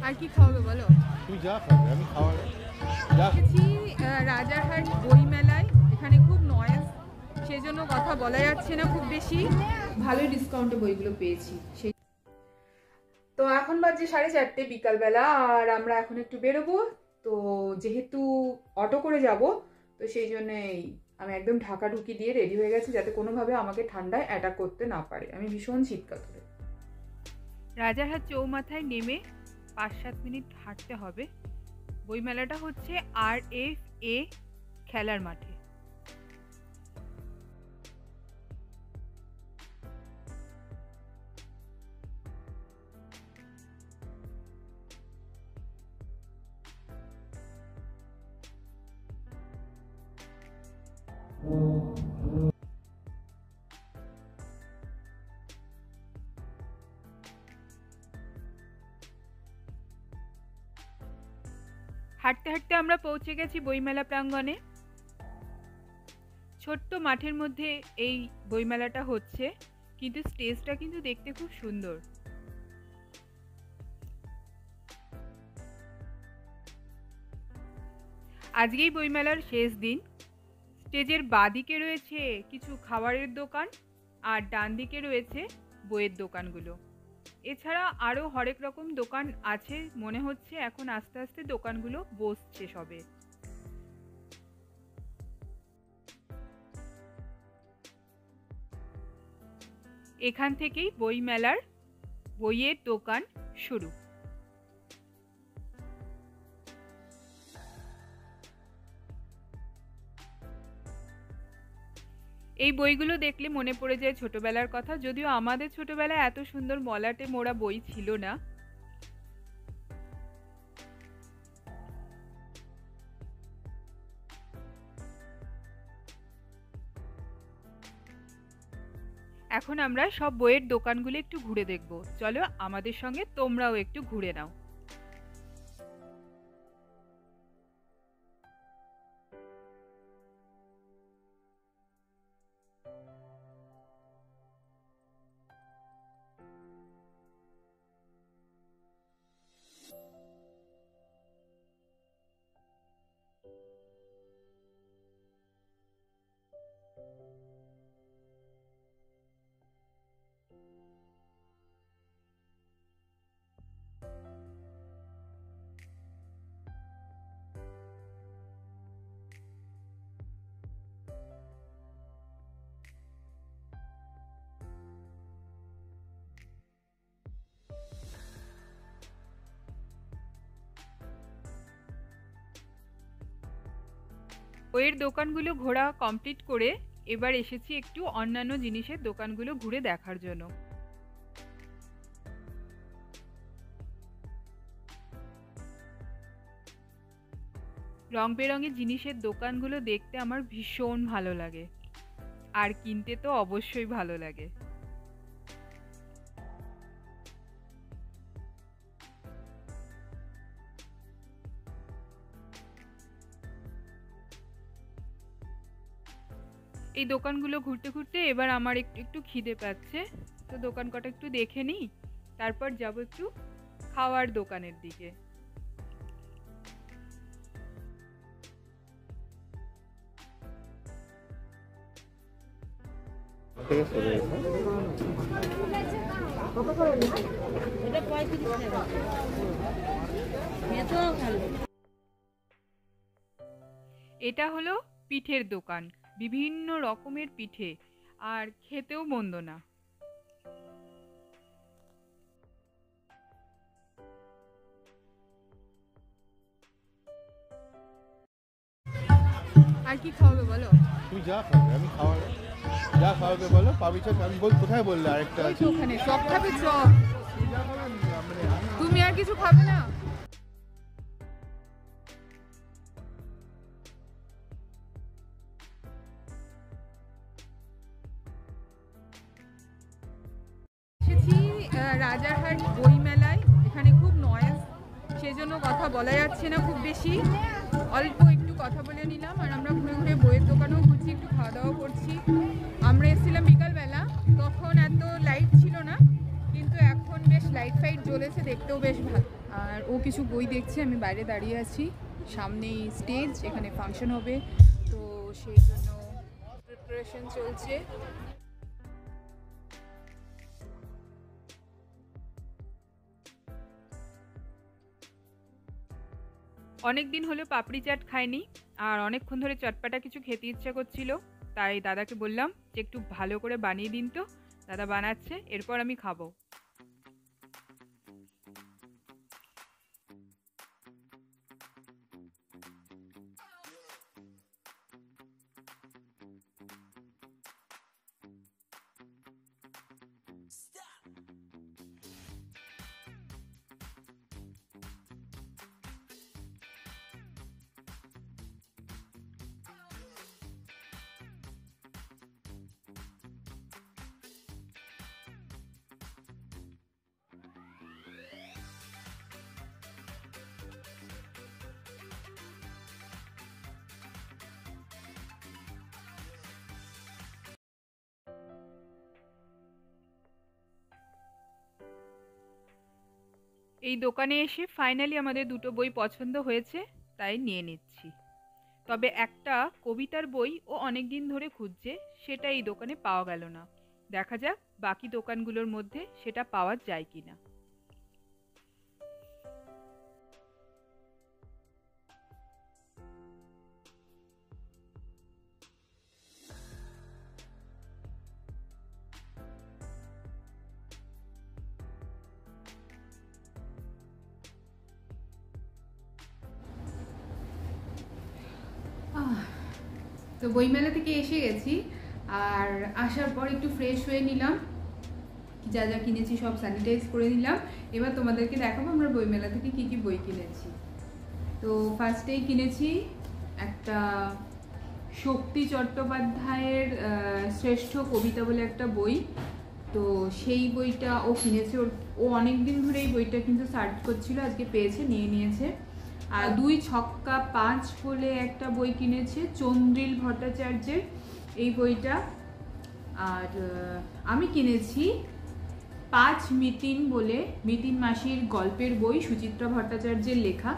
আর কি খাওয়াবে বলো? তুমি যা খাবে আমি খাওয়া দেখেছি রাজারহাট বইমেলায়, এখানে খুব নয়েজ, সেজন্য কথা বলা যাচ্ছে না খুব বেশি। ভালোই ডিসকাউন্টে বইগুলো পেয়েছি। সেই তো এখন বাজে 4:30 বিকালবেলা, আর আমরা এখন একটু বেরোবো। তো যেহেতু অটো করে যাব, তো সেই জন্যই আমি একদম ঢাকা ঢুকি দিয়ে রেডি হয়ে গেছি, যাতে কোনোভাবে আমাকে ঠান্ডায় অ্যাটাক করতে না পারে। আমি ভীষণ শীতকাল ধরে। রাজারহাট চৌমাথায় নেমে 5-7 মিনিট হাঁটতে হবে। বইমেলাটা হচ্ছে RFA খেলার মাঠে। হাঁটতে হাঁটতে আমরা পৌঁছে গেছি বইমেলা প্রাঙ্গণে। ছোট্ট মাঠের মধ্যে এই বইমেলাটা হচ্ছে, কিন্তু স্টেজটা কিন্তু দেখতে খুব সুন্দর। আজকেই বইমেলার শেষ দিন। স্টেজের বাঁদিকে রয়েছে কিছু খাবারের দোকান, আর ডান দিকে রয়েছে বইয়ের দোকানগুলো। এছাড়া আরও হরেক রকম দোকান আছে মনে হচ্ছে। এখন আস্তে আস্তে দোকানগুলো বসছে সবে। এখান থেকেই বইমেলার বইয়ের দোকান শুরু। এই বইগুলো দেখলে মনে পড়ে যায় ছোটবেলার কথা, যদিও আমাদের ছোটবেলায় এত সুন্দর মলাটে মোড়া বই ছিল না। এখন আমরা সব বইয়ের দোকানগুলো একটু ঘুরে দেখব। চলো আমাদের সঙ্গে তোমরাও একটু ঘুরে নাও। বইয়ের দোকানগুলো ঘোরা কমপ্লিট করে এবার এসেছি একটু অন্যান্য জিনিসের দোকানগুলো ঘুরে দেখার জন্য। রং বেরঙের জিনিসের দোকানগুলো দেখতে আমার ভীষণ ভালো লাগে, আর কিনতে তো অবশ্যই ভালো লাগে। এই দোকানগুলো ঘুরতে ঘুরতে এবার আমার একটু একটু খিদে পাচ্ছে, তো দোকান কটা একটু দেখে নিই, তারপর যাব একটু খাওয়ার দোকানের দিকে। এটা হলো পিঠের দোকান, বিভিন্ন রকমের পিঠে, আর খেতেও মন্দ না। আর কি খাওয়াবে বলো? তুমি যা খাবে আমি খাওয়া যা খাওয়াবে বলো। পাবি চপ আমি কোথায় বললে আরেকটা আছে ওখানে চপ খাবে? চপ তুমি আর কিছু খাবে না? রাজারহাট বইমেলায়, এখানে খুব নয়েজ, সেজন্য কথা বলা যাচ্ছে না খুব বেশি। অল্প একটু কথা বলে নিলাম, আর আমরা ঘুরে ঘুরে বইয়ের দোকানেও ঘুরছি, একটু খাওয়া দাওয়া করছি। আমরা এসেছিলাম বিকালবেলা, তখন এত লাইট ছিল না, কিন্তু এখন বেশ লাইট ফাইট চলেছে, দেখতেও বেশ ভালো। আর ও কিছু বই দেখছে, আমি বাইরে দাঁড়িয়ে আছি, সামনেই স্টেজ, এখানে ফাংশন হবে, তো সেই জন্য প্রিপারেশন চলছে। অনেক দিন হলো পাপড়ি চাট খাইনি, আর অনেকক্ষণ ধরে চটপাটা কিছু খেতে ইচ্ছা করছিল, তাই দাদাকে বললাম যে একটু ভালো করে বানিয়ে দিন। তো দাদা বানাচ্ছে, এরপর আমি খাবো। এই দোকানে এসে ফাইনালি আমাদের দুটো বই পছন্দ হয়েছে, তাই নিয়ে নিচ্ছি। তবে একটা কবিতার বই ও অনেক দিন ধরে খুঁজছে, সেটা এই দোকানে পাওয়া গেল না। দেখা যাক বাকি দোকানগুলোর মধ্যে সেটা পাওয়া যায় কিনা। তো বইমেলা থেকে এসে গেছি, আর আসার পর একটু ফ্রেশ হয়ে নিলাম, যা যা কিনেছি সব স্যানিটাইজ করে নিলাম। এবার তোমাদেরকে দেখাবো আমরা বইমেলা থেকে কি কি বই কিনেছি। তো ফার্স্টেই কিনেছি একটা শক্তি চট্টোপাধ্যায়ের শ্রেষ্ঠ কবিতা বলে একটা বই। তো সেই বইটা ও কিনেছে, ও অনেক দিন ধরে এই বইটা কিন্তু সার্চ করছিল, আজকে পেয়েছে, নিয়ে নিয়েছে। আর 2 ছক্কা 5 বলে একটা বই কিনেছে চন্দ্রিল ভট্টাচার্যের, এই বইটা। আর আমি কিনেছি 5 মিতিন বলে মিতিন মাসির গল্পের বই, সুচিত্রা ভট্টাচার্যের লেখা।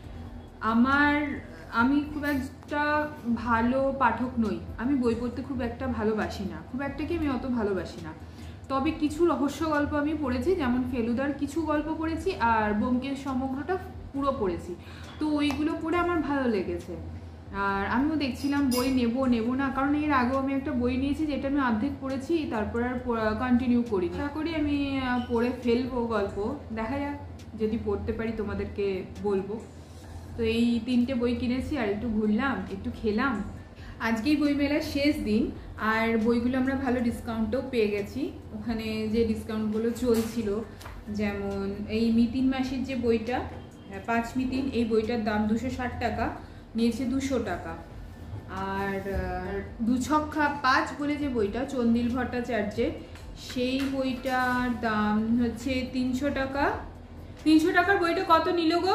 আমি খুব একটা ভালো পাঠক নই, আমি বই পড়তে খুব একটা ভালোবাসি না, খুব একটা কি আমি অত ভালোবাসি না। তবে কিছু রহস্য গল্প আমি পড়েছি, যেমন ফেলুদার কিছু গল্প পড়েছি, আর ব্যোমকেশ সমগ্রটা পুরো পড়েছি। তো ওইগুলো পড়ে আমার ভালো লেগেছে। আর আমিও দেখছিলাম বই নেব না, কারণ এর আগেও আমি একটা বই নিয়েছি যেটা আমি অর্ধেক পড়েছি, তারপর আর কন্টিনিউ করিনি। আশা করি আমি পড়ে ফেলবো গল্প, দেখা যাক, যদি পড়তে পারি তোমাদেরকে বলবো। তো এই 3টে বই কিনেছি, আর একটু ঘুরলাম, একটু খেলাম। আজকেই বইমেলার শেষ দিন, আর বইগুলো আমরা ভালো ডিসকাউন্টেও পেয়ে গেছি। ওখানে যে ডিসকাউন্টগুলো চলছিল, যেমন এই মিতিন মাসির যে বইটা 5 মিতিন, এই বইটার দাম 260 টাকা, নিয়েছে 200 টাকা। আর 2 ছক্কা 5 বলে যে বইটা চন্দ্রিল ভট্টাচার্যের, সেই বইটার দাম হচ্ছে 300 টাকা। 300 টাকার বইটা কত নিল গো?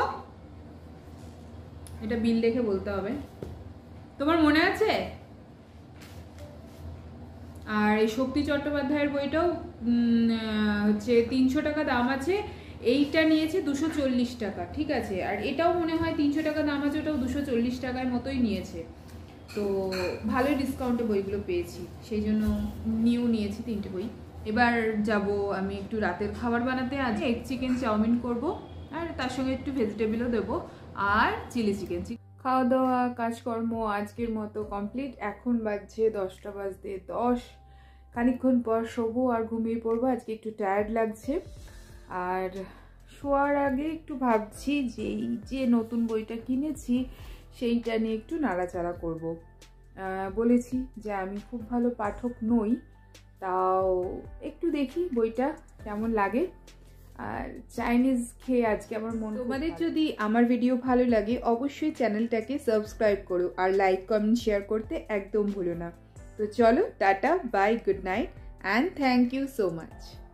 এটা বিল দেখে বলতে হবে, তোমার মনে আছে? আর এই শক্তি চট্টোপাধ্যায়ের বইটাও হচ্ছে 300 টাকা দাম আছে, এইটা নিয়েছে 240 টাকা, ঠিক আছে। আর এটাও মনে হয় 300 টাকা দাম আছে, ওটাও 240 টাকার মতোই নিয়েছে। তো ভালোই ডিসকাউন্টে বইগুলো পেয়েছি, সেই জন্য নিয়েছি 3টে বই। এবার যাব আমি একটু রাতের খাবার বানাতে, আজ এগ চিকেন চাউমিন করব, আর তার সঙ্গে একটু ভেজিটেবলও দেবো, আর চিলি চিকেন। খাওয়া দাওয়া কাজকর্ম আজকের মতো কমপ্লিট। এখন বাজছে 10টা বাজতে 10, খানিকক্ষণ পর শোবো আর ঘুমিয়ে পড়বো। আজকে একটু টায়ার্ড লাগছে, আর শোয়ার আগে একটু ভাবছি যে এই যে নতুন বইটা কিনেছি সেইটা নিয়ে একটু নাড়াচাড়া করব। বলেছি যে আমি খুব ভালো পাঠক নই, তাও একটু দেখি বইটা কেমন লাগে। আর চাইনিজ খেয়ে আজকে আমার মন। তোমাদের যদি আমার ভিডিও ভালো লাগে অবশ্যই চ্যানেলটাকে সাবস্ক্রাইব করো, আর লাইক কমেন্ট শেয়ার করতে একদম ভুলো না। তো চলো, tata, bye, good night, and thank you so much.